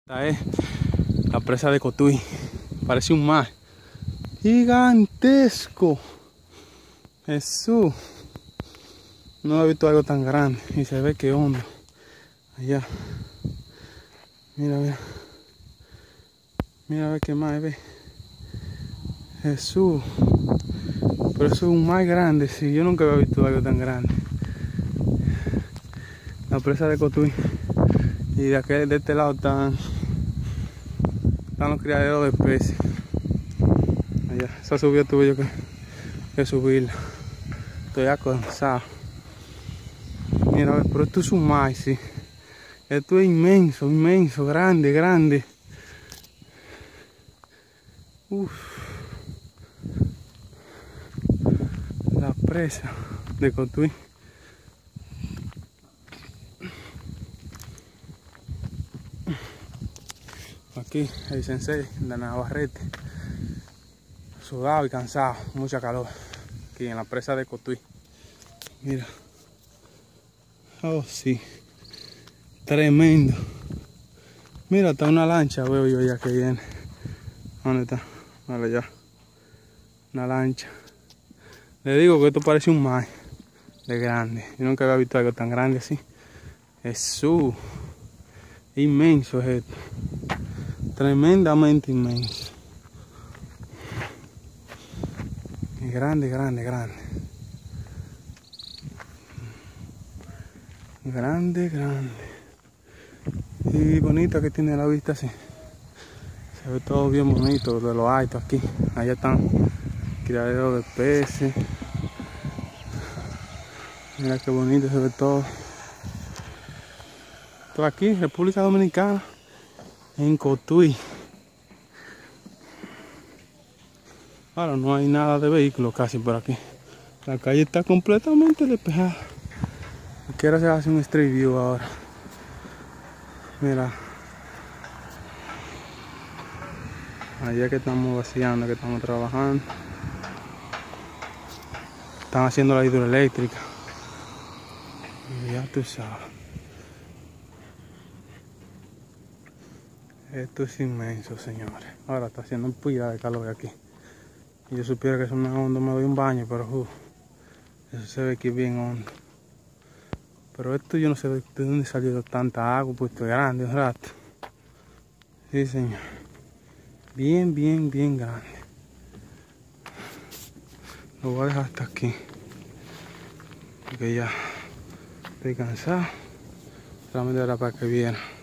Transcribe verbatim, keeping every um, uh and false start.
Esta es la presa de Cotuí. Parece un mar gigantesco. Jesús, no he visto algo tan grande. Y se ve que hondo allá. Mira, mira. Mira a ver qué más ve. Jesús. Pero eso es un mar grande, sí. Yo nunca había visto algo tan grande. La presa de Cotuí. Y de aquel, de este lado están, están los criaderos de peces. Allá, esa subida tuve yo que, que subirla. Estoy ya cansado. Mira, a ver, pero esto es un mar, sí. Esto es inmenso, inmenso, grande, grande. Uf. La presa de Cotuí. Aquí el sensei de Navarrete, sudado y cansado, mucha calor aquí en la presa de Cotuí. Mira, oh sí, tremendo. Mira, está una lancha, veo yo ya que viene. ¿Dónde está? Vale, ya, una lancha. Le digo que esto parece un mar de grande. Yo nunca había visto algo tan grande así. Jesús, inmenso es esto. Tremendamente inmenso. Y grande, grande, grande. Grande, grande. Y bonita que tiene la vista así. Se ve todo bien bonito de lo alto aquí. Allá están criaderos de peces. Mira qué bonito se ve todo. Todo aquí, República Dominicana. En Cotuí. Ahora no hay nada de vehículos casi por aquí. La calle está completamente despejada. Quiero se hace un street view ahora. Mira. Allá que estamos vaciando, que estamos trabajando. Están haciendo la hidroeléctrica. Y ya tú sabes. Esto es inmenso, señores. Ahora está haciendo un pila de calor aquí. Y yo supiera que es una onda, me doy un baño, pero uh, eso se ve aquí bien hondo. Pero esto yo no sé de dónde salió tanta agua, pues esto es grande un rato. Sí, señor. Bien, bien, bien grande. Lo voy a dejar hasta aquí. Porque ya estoy cansado. Solamente era para que viera.